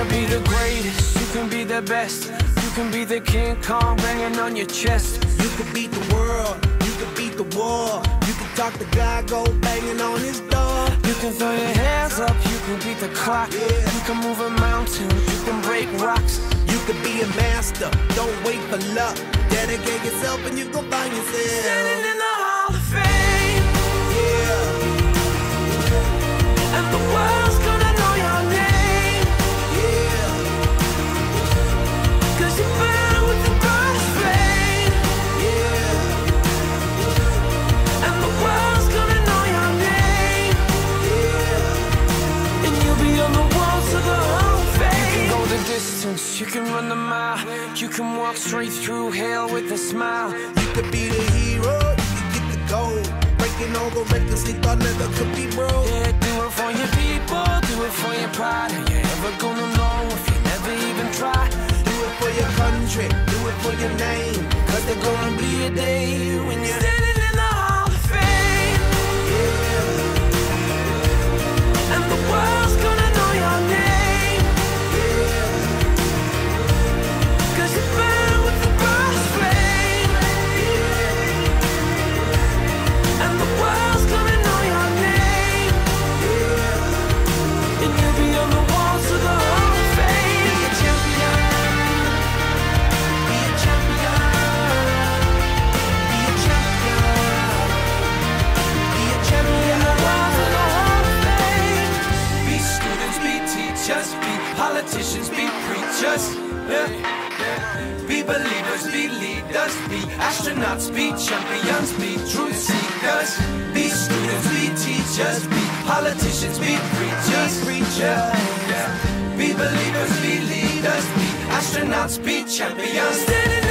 be the greatest, you can be the best. You can be the King Kong banging on your chest. You can beat the world, you can beat the war. You can talk to God, go banging on his door. You can throw your hands up, you can beat the clock. You can move a mountain, you can break rocks. You can be a master, don't wait for luck. Dedicate yourself and you gon' find yourself Standing in the Hall of Fame. Yeah, And the world's gonna know your name. yeah, 'Cause you burn with the brightest flame. yeah, And the world's gonna know your name. yeah. And you'll be on the walls of the Hall of Fame. You can go the distance, you can run the mile. You can walk straight through hell with a smile. You could be the hero, you could get the gold. Breaking all the records they thought never could be broke. Yeah, do it for your people, do it for your pride. Are you ever gonna know if you never even try? Do it for your country, do it for your name. 'Cause there's gonna be a day when you're Standing in the Hall of Fame. yeah, And the world's gonna know your name. yeah, 'Cause you burn with the brightest flame. And the world's gonna know your name. And you'll be on the walls of the Hall of Fame. be a champion, be a champion, be a champion, be a champion. Walls of the Hall of Fame. Be students, be teachers, be politicians, be preachers. Yeah. Be believers, be leaders, be astronauts, be champions, be truth seekers. Be students, be teachers, be politicians, be preachers. Yeah. Be believers, be leaders, be astronauts, be champions. Standing